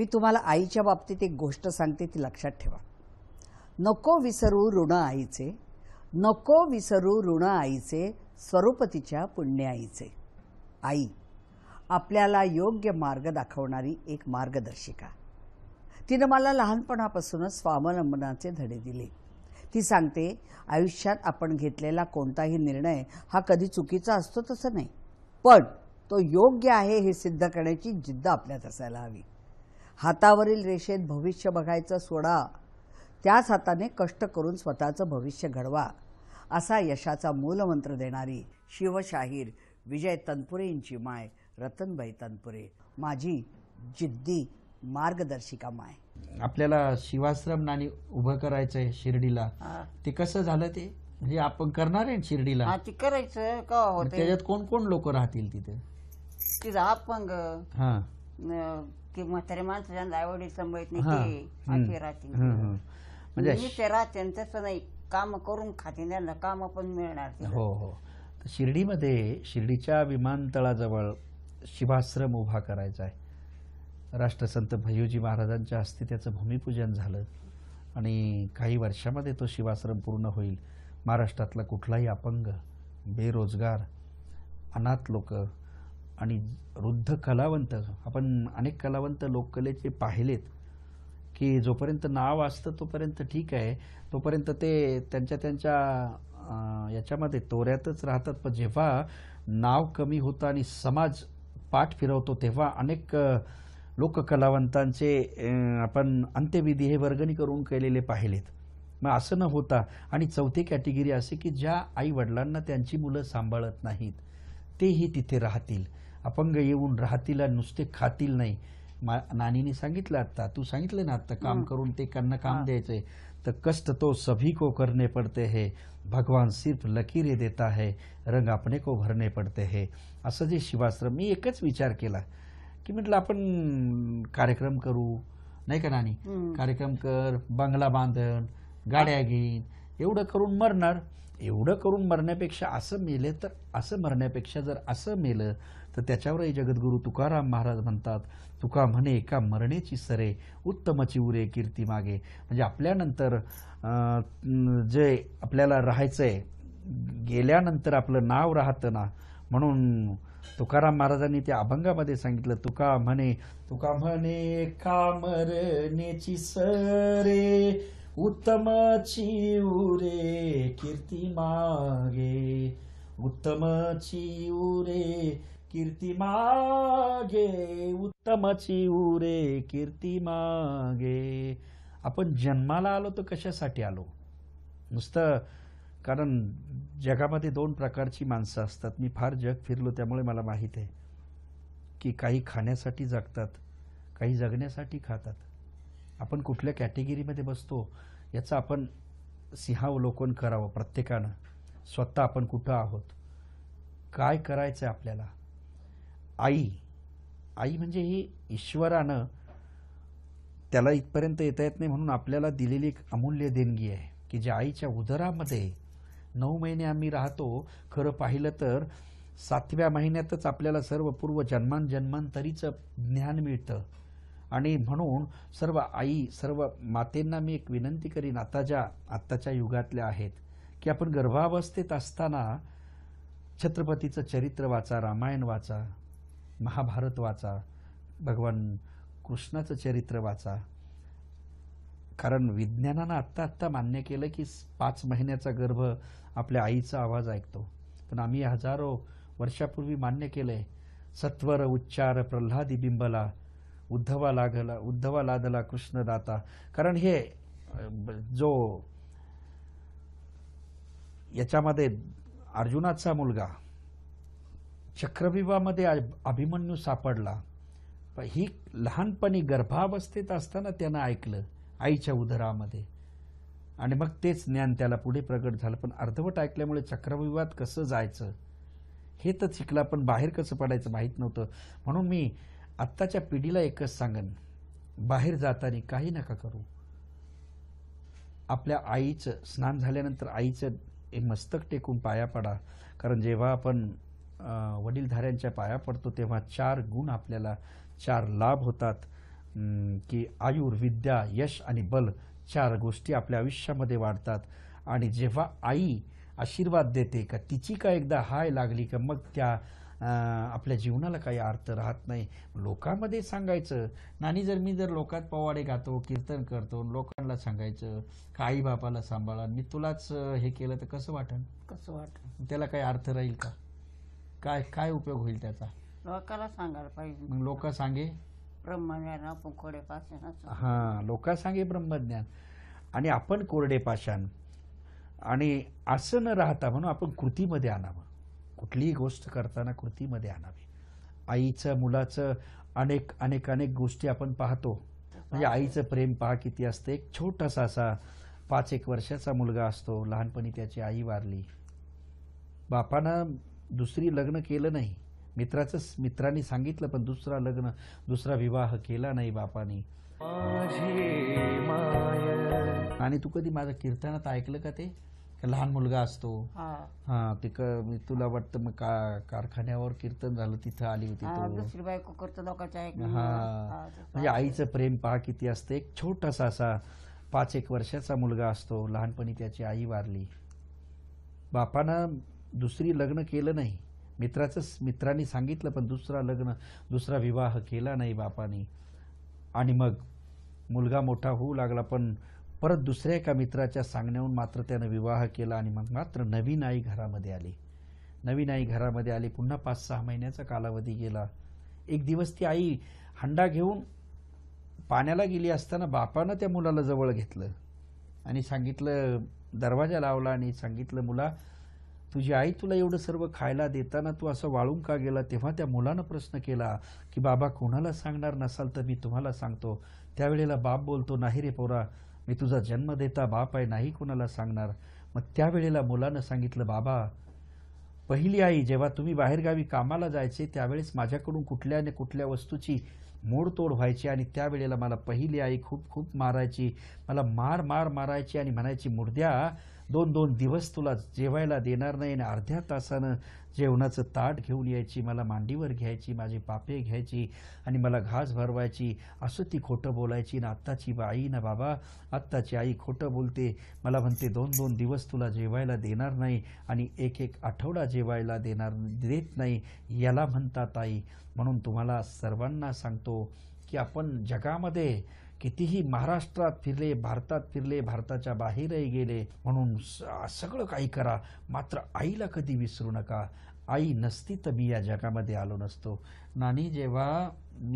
मी तुम्हाला आईच्या बाबतीत एक गोष्ट सांगते, ती लक्षात ठेवा. नको विसरू ऋण आईचे, नको विसरू ऋण आईचे, स्वरूप तिच्या पुण्य आईचे. आई आपल्याला योग्य मार्ग दाखवणारी एक मार्गदर्शिका. तिने मला लहानपणापासूनच स्वावलंबनाचे धडे दिले. ती सांगते, आयुष्यात आपण घेतलेला कोणताही निर्णय हा कधी चुकीचा असतो तसं नाही, पण तो योग्य आहे हे सिद्ध करण्याची जिद्द आपल्यात असायला हवी. हातावरील रेषेत भविष्य बघायचं सोडा, त्याच हाताने कष्ट करून स्वतःचं भविष्य घडवा, असा यशाचा मूलमंत्र देणारी शिवशाहीर विजय तनपुरेंची माय रतनबाई तनपुरे माझी जिद्दी मार्गदर्शिका माय. आपल्याला शिवाश्रम नानी उभं करायचंय शिर्डीला, ते कसं झालं? ते म्हणजे आपण करणार आहे शिर्डीला, ते करायचं का होते? त्याच्यात कोण कोण लोक राहतील तिथे? तिथं अपंग की म्हातारे माणसं ज्यांना आईवडील सांभाळत नाही ते राहतील. म्हणजे ते राहते तसं नाही, काम करून खाते, त्यांना काम पण मिळणार. हो हो. शिर्डीमध्ये शिर्डीच्या विमानतळाजवळ शिवाश्रम उभा करायचा आहे. राष्ट्रसंत भैय्यूजी महाराजांच्या हस्ते त्याचं भूमिपूजन झालं आणि काही वर्षामध्ये तो शिवाश्रम पूर्ण होईल. महाराष्ट्रातला कुठलाही अपंग, बेरोजगार, अनाथ लोक आणि वृद्ध कलावंत, आपण अनेक कलावंत लोककलेचे पाहिलेत की जोपर्यंत नाव असतं तोपर्यंत ठीक आहे, तोपर्यंत ते त्यांच्या याच्यामध्ये तोऱ्यातच राहतात. पण जेव्हा नाव कमी होतं आणि समाज पाठ फिरवतो तेव्हा अनेक लोककलावंतांचे आपण अंत्यविधी हे वर्गणी करून केलेले पाहिलेत. मग असं न होता, आणि चौथी कॅटेगरी असे की ज्या आई वडिलांना त्यांची मुलं सांभाळत नाहीत तेही तिथे राहतील, अपंग येऊन राहतील आणि नुसते खातील नाही. नानीने सांगितलं, आता तू सांगितलं ना, आता काम करून ते त्यांना काम द्यायचंय, तर कष्ट तो सभी को करने पड़ते हैं, भगवान सिर्फ लकीरें देता है, रंग अपने को भरने पड़ते हैं. असं जे शिवाश्रम, मी एकच विचार केला की म्हटलं आपण कार्यक्रम करू, नाही का नानी? कार्यक्रम कर, बंगला बांधन, गाड्या घेईन, एवढं करून मरणार. एवढं करून मरण्यापेक्षा असं मेले तर, असं मरण्यापेक्षा जर असं मेलं तर त्याच्यावरही जगद्गुरू तुकाराम महाराज म्हणतात, तुका म्हणे का मरणेची सरे, उत्तमची उरे कीर्ती मागे. म्हणजे आपल्यानंतर जे आपल्याला राहायचंय, गेल्यानंतर आपलं नाव राहतं ना, म्हणून तुकाराम महाराजांनी त्या अभंगामध्ये सांगितलं, तुका म्हणे का मरणेची सरे, उत्तमची उरे कीर्ती मागे, उत्तमची उरे कीर्ती मागे, उत्तमची उरे कीर्ती मागे. आपण जन्माला आलो तर कशासाठी आलो? नुसतं, कारण जगामध्ये दोन प्रकारची माणसं असतात. मी फार जग फिरलो त्यामुळे मला माहीत आहे की काही खाण्यासाठी जगतात, काही जगण्यासाठी खातात. आपण कुठल्या कॅटेगरीमध्ये बसतो याचं आपण सिंहावलोकन करावं प्रत्येकानं. स्वतः आपण कुठं आहोत, काय करायचं आपल्याला. आई म्हणजे ही ईश्वरानं, त्याला इथपर्यंत येता येत नाही म्हणून आपल्याला दिलेली एक अमूल्य देणगी आहे की ज्या आईच्या उदरामध्ये 9 महिने आम्ही राहतो. खरं पाहिलं तर 7व्या महिन्यातच आपल्याला सर्व पूर्व जन्मांतरीचं ज्ञान मिळतं. आणि म्हणून सर्व आई, सर्व मातेंना मी एक विनंती करीन, आत्ताच्या युगातल्या आहेत, की आपण गर्भावस्थेत असताना छत्रपतीचं चरित्र वाचा, रामायण वाचा, महाभारत वाचा, भगवान कृष्णाचं चरित्र वाचा. कारण विज्ञानानं आत्ता मान्य केलं की 5 महिन्याचा गर्भ आपल्या आईचा आवाज ऐकतो. पण आम्ही हजारो वर्षापूर्वी मान्य केलंय, सत्वर उच्चार प्रल्हादी बिंबला, उद्धवा लादला कृष्णदाता. कारण हे जो याच्यामध्ये अर्जुनाचा मुलगा चक्रव्यूहामध्ये अभिमन्यू सापडला, ही लहानपणी गर्भावस्थेत असताना त्यानं ऐकलं आईच्या उदरामध्ये, आणि मग तेच ज्ञान त्याला पुढे प्रगट झालं. पण अर्धवट ऐकल्यामुळे चक्रव्यूहात कसं जायचं हे तर शिकला, पण बाहेर कसं पडायचं माहीत नव्हतं. म्हणून मी आत्ताच्या पिढीला एकच सांगन, बाहेर जाताना काही नका करू. आपल्या आईचं स्नान झाल्यानंतर आईचं मस्तक टेकून पाया पडा. कारण जेव्हा आपण वडीलधाऱ्यांच्या पाया पडतो तेव्हा 4 गुण आपल्याला, 4 लाभ होतात. की आयुर, विद्या, यश आणि बल 4 गोष्टी आपल्या आयुष्यामध्ये वाढतात. आणि जेव्हा आई आशीर्वाद देते का तिची का एकदा हाय लागली का मग त्या आपल्या जीवनाला काही अर्थ राहत नाही. लोकांमध्ये सांगायचं, नानी मी जर लोकात पोवाडे गातो, कीर्तन करतो, लोकांना सांगायचं का आई बापाला सांभाळा, मी तुलाच हे केलं तर कसं वाटन? कसं वाटत? त्याला काही अर्थ राहील का? काय काय उपयोग होईल त्याचा? लोकाला सांगायला पाहिजे. मग लोक सांगे ब्रह्मज्ञान, आपण कोडे पासून. हां, लोक सांगे ब्रह्मज्ञान आणि आपण कोरडे पाषाण. आणि असं न राहता म्हणून आपण कृतीमध्ये आणावं. कुठलीही गोष्ट करताना कृतीमध्ये आणावी. आईचं, मुलाचं अनेक अनेक अनेक गोष्टी आपण पाहतो. म्हणजे आईचं प्रेम पहा किती असतं. एक छोटासा असा 5-1 वर्षाचा मुलगा असतो, लहानपणी त्याची आई वारली. बापानं दुसरी लग्न केलं नाही, मित्रांनी सांगितलं पण दुसरा विवाह केला नाही बापानी. आणि तू कधी माझं कीर्तनात ऐकलं का ते? लहान मुलगा असतो, हा ते तुला वाटतं मग कारखान्यावर कीर्तन झालं, तिथं आली होती तो. दुसरी बायको करतो लोकांच्या. हा, म्हणजे आईचं प्रेम पहा किती असतं. एक छोटासा असा 5-1 वर्षाचा मुलगा असतो, लहानपणी त्याची आई वारली. बापानं दुसरी लग्न केलं नाही, मित्रांनी सांगितलं पण दुसरा विवाह केला नाही बापानी. आणि मग मुलगा मोठा होऊ लागला, पण परत दुसऱ्या एका मित्राच्या सांगण्याहून मात्र त्यानं विवाह केला. आणि मग मात्र नवीन आई घरामध्ये आली. पुन्हा 5-6 महिन्याचा कालावधी गेला. एक दिवस ती आई हंडा घेऊन पाण्याला गेली असताना बापानं त्या मुलाला जवळ घेतलं आणि सांगितलं, दरवाजा लावला आणि सांगितलं, मुला, तुझी आई तुला एवढं सर्व खायला देताना तू असं वाळून का गेला? तेव्हा त्या मुलानं प्रश्न केला की बाबा, कोणाला सांगणार नसाल तर मी तुम्हाला सांगतो. त्यावेळेला बाप बोलतो, नाही रे पोरा, मी तुझा जन्म देता बाप आहे, नाही कोणाला सांगणार. मग त्यावेळेला मुलानं सांगितलं, बाबा, पहिली आई जेव्हा तुम्ही बाहेरगावी कामाला जायचे त्यावेळेस माझ्याकडून कुठल्या न कुठल्या वस्तूची मोडतोड व्हायची आणि त्यावेळेला मला पहिली आई खूप खूप मारायची, मला मारायची आणि म्हणायची, मुर्द्या, 2-2 दिवस तुला जेवायला देणार नाही. आणि अर्ध्या तासानं जेवणाचं ताट घेऊन यायची, मला मांडीवर घ्यायची, माझी पापे घ्यायची आणि मला घास भरवायची. असं ती खोटं बोलायची. ना आत्ताची आई ना बाबा, आत्ताची आई खोटं बोलते, मला म्हणते 2-2 दिवस तुला जेवायला देणार नाही आणि 1-1 आठवडा जेवायला देत नाही. याला म्हणतात आई. म्हणून तुम्हाला सर्वांना सांगतो की आपण जगामध्ये कितीही महाराष्ट्रात फिरले, भारतात फिरले, भारताच्या बाहेरही गेले, म्हणून सगळं काही करा, मात्र आईला कधी विसरू नका. आई नसती तर मी या जगामध्ये आलो नसतो. नानी, जेव्हा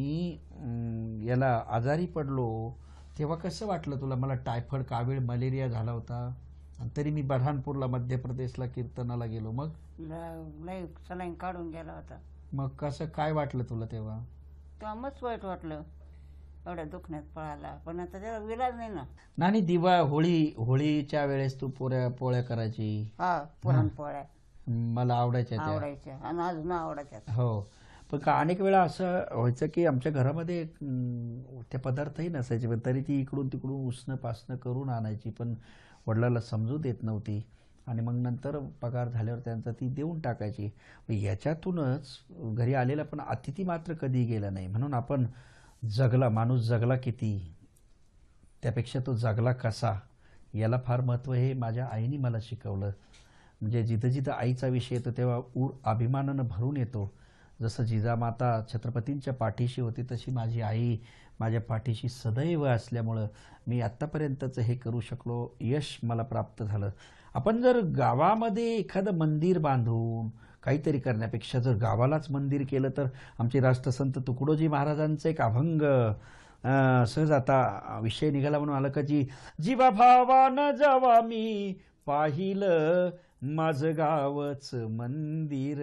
मी याला आजारी पडलो तेव्हा कसं वाटलं तुला? मला टायफॉइड, कावीळ, मलेरिया झाला होता आणि तरी मी बऱ्हाणपूरला, मध्य प्रदेशला कीर्तनाला गेलो. मग सलाईन काढून गेला होता. मग कसं काय वाटलं तुला तेव्हा? तेव्हा मस्त वाईट वाटलं, एवढ्या दुखण्यात पळाला. पण आता त्याला विलाज नाही ना. नानी, होळीच्या वेळेस तू पोळ्या करायची. हा, पुरणपोळ्या मला आवडायच्या आणि अजून आवडायच्या. हो, पण अनेक वेळा असं व्हायचं की आमच्या घरामध्ये ते पदार्थही नसायचे, पण तरी ती इकडून तिकडून उसणं पासणं करून आणायची, पण वडिलाला समजू देत नव्हती. आणि मग नंतर पगार झाल्यावर त्यांचा ती देऊन टाकायची. याच्यातूनच घरी आलेला पण अतिथी मात्र कधी गेला नाही. म्हणून आपण माणूस जगला किती, त्यापेक्षा तो जगला कसा, याला फार महत्त्व हे माझ्या आईने मला शिकवलं. म्हणजे जिथं जिथं आईचा विषय येतो तेव्हा ऊर अभिमानानं भरून येतो. जसं जिजामाता छत्रपतींच्या पाठीशी होती तशी माझी आई माझ्या पाठीशी सदैव असल्यामुळं मी आत्तापर्यंतचं हे करू शकलो, यश मला प्राप्त झालं. आपण जर गावामध्ये एखादं मंदिर बांधून काहीतरी करण्यापेक्षा जर गावालाच मंदिर केलं तर आमचे राष्ट्रसंत तुकडोजी महाराजांचं एक अभंग सहज आता विषय निघाला म्हणून आलं का, जीवा भावानं जेव्हा मी पाहिलं माझं गावच मंदिर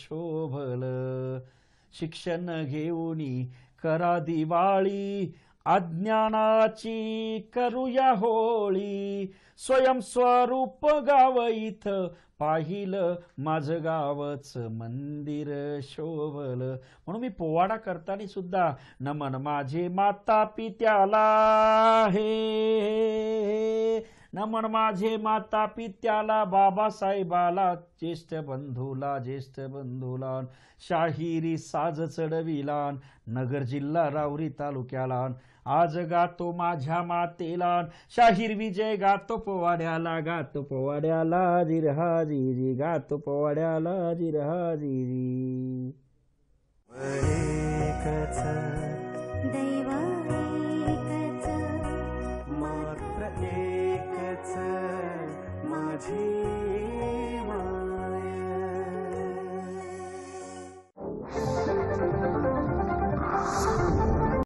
शोभलं, शिक्षण घेऊनी करा दिवाळी, अज्ञानाची करूया होळी, स्वयंस्वरूप गाव इथं पाहिलं माझं गावच मंदिर शोभलं. म्हणून मी पोवाडा करताना सुद्धा नमन माझे माता पित्याला हे, नमन माझे माता पित्याला, बाबासाहेबाला, ज्येष्ठ बंधूला, शाहिरी साज चढविलान, नगर जिल्हा राऊरी तालुक्याला, आज गातो माझ्या मातेला, शाहीर विजय गातो पोवाड्याला, जिरहाजिरी, गातो पोवाड्याला जिरहाजिरी. एकच दैव एकच, मात्र एकच माझी